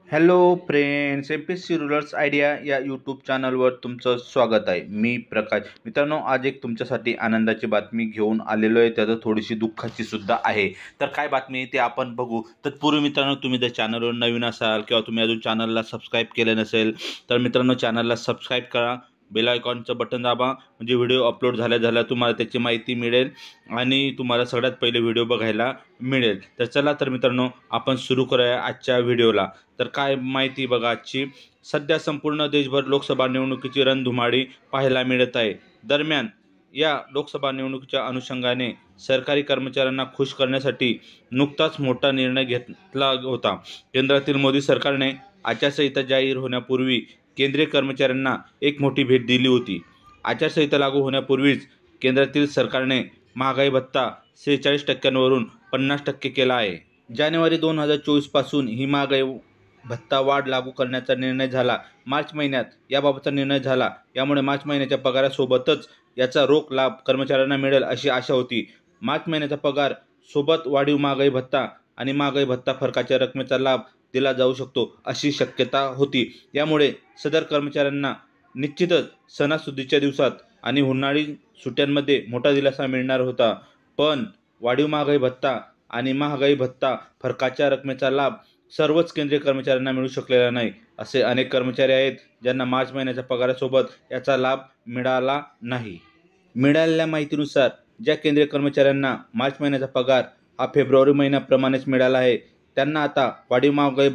Hello friends, MPSC rurals idea या YouTube चॅनलवर तुमचं स्वागत आहे. मी प्रकाश. मित्रांनो, आज एक तुमच्यासाठी आनंदाची बातमी घेऊन आलेलो आहे. त्याचं थोडीशी दुःखाची सुद्धा आहे. तर काय बातमी आहे ते आपण बघू. तत्पूर्वी मित्रांनो, तुम्ही जर चॅनलवर नवीन असाल किंवा तुम्ही अजून चॅनलला सबस्क्राईब केलं नसेल तर मित्रांनो चॅनलला सबस्क्राईब करा. बेल आयकॉनचं बटन दाबा, म्हणजे व्हिडिओ अपलोड झाल्या तुम्हाला त्याची माहिती मिळेल आणि तुम्हाला सगळ्यात पहिले व्हिडिओ बघायला मिळेल. तर चला तर मित्रांनो, आपण सुरू करूया आजच्या व्हिडिओला. तर काय माहिती बघा आजची. सध्या संपूर्ण देशभर लोकसभा निवडणुकीची रणधुमाळी पाहायला मिळत आहे. दरम्यान या लोकसभा निवडणुकीच्या अनुषंगाने सरकारी कर्मचाऱ्यांना खुश करण्यासाठी नुकताच मोठा निर्णय घेतला होता. केंद्रातील मोदी सरकारने आचारसंहिता जाहीर होण्यापूर्वी केंद्रीय कर्मचाऱ्यांना एक मोठी भेट दिली होती. आचारसंहिता लागू होण्यापूर्वीच केंद्रातील सरकारने महागाई भत्ता 46% वरून 50% केला आहे. जानेवारी 2024 पासून ही महागाई भत्ता वाढ लागू करण्याचा निर्णय झाला. मार्च महिन्यात याबाबतचा निर्णय झाला. यामुळे मार्च महिन्याच्या पगारासोबतच याचा रोख लाभ कर्मचाऱ्यांना मिळेल अशी आशा होती. मार्च महिन्याचा पगार सोबत वाढीव महागाई भत्ता आणि महागाई भत्ता फरकाच्या रकमेचा लाभ दिला जाऊ शकतो अशी शक्यता होती. यामुळे सदर कर्मचाऱ्यांना निश्चितच सणासुदीच्या दिवसात आणि उन्हाळी सुट्ट्यांमध्ये मोठा दिलासा मिळणार होता. पण वाढीव महागाई भत्ता आणि महागाई भत्ता फरकाच्या रकमेचा लाभ सर्वच केंद्रीय कर्मचाऱ्यांना मिळू शकलेला नाही. असे अनेक कर्मचारी आहेत ज्यांना मार्च महिन्याच्या पगारासोबत याचा लाभ मिळाला नाही. मिळालेल्या माहितीनुसार ज्या केंद्रीय कर्मचाऱ्यांना मार्च महिन्याचा पगार हा फेब्रुवारी महिन्याप्रमाणेच मिळाला आहे, त्यांना आता वाढीव महागाई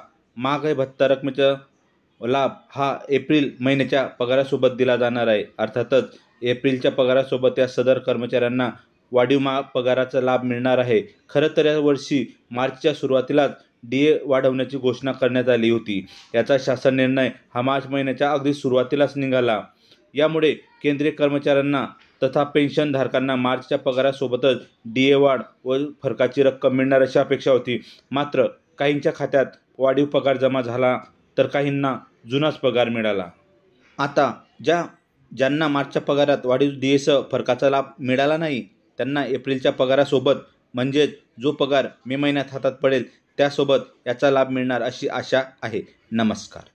भत्ता रकमेचा लाभ हा एप्रिल महिन्याच्या पगारासोबत दिला जाणार आहे. अर्थातच एप्रिलच्या पगारासोबत या सदर कर्मचाऱ्यांना वाढीव पगाराचा लाभ मिळणार आहे. खरं तर या वर्षी मार्चच्या सुरुवातीलाच DA वाढवण्याची घोषणा करण्यात आली होती. याचा शासन निर्णय हा मार्च महिन्याच्या अगदी सुरुवातीलाच निघाला. यामुळे केंद्रीय कर्मचाऱ्यांना तथा पेन्शनधारकांना मार्चच्या पगारासोबतच DA वाढ व फरकाची रक्कम मिळणार अशी अपेक्षा होती. मात्र काहींच्या खात्यात वाढीव पगार जमा झाला तर काहींना जुनाच पगार मिळाला. आता ज्यांना मार्चच्या पगारात वाढीव DAसह फरकाचा लाभ मिळाला नाही, त्यांना एप्रिलच्या पगारासोबत म्हणजेच जो पगार मे महिन्यात हातात पडेल त्यासोबत याचा लाभ मिळणार अशी आशा आहे. नमस्कार.